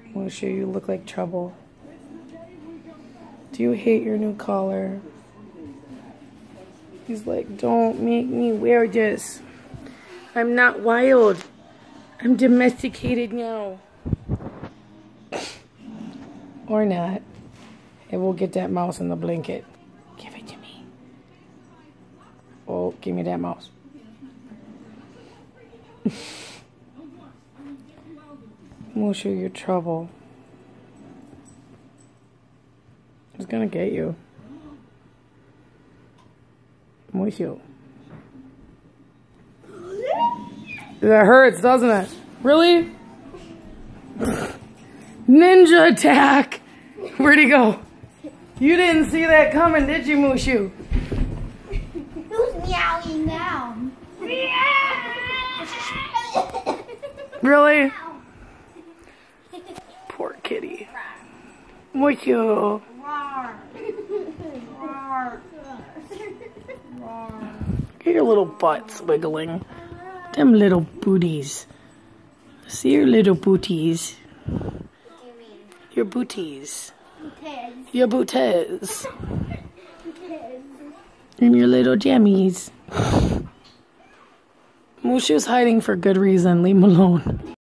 Mushu, you look like trouble. Do you hate your new collar? He's like, don't make me wear this. I'm not wild. I'm domesticated now. Or not. And we'll get that mouse in the blanket. Give it to me. Oh, give me that mouse. Mushu, you're trouble. He's gonna get you. Mushu. That hurts, doesn't it? Really? Ninja attack! Where'd he go? You didn't see that coming, did you, Mushu? Who's meowing now? Really? Poor kitty. Mushu. Get your little butts wiggling. Them little booties. See your little booties. What do you mean? Your booties. Booties. Your booties. And your little jammies. Mushu's hiding for good reason. Leave him alone.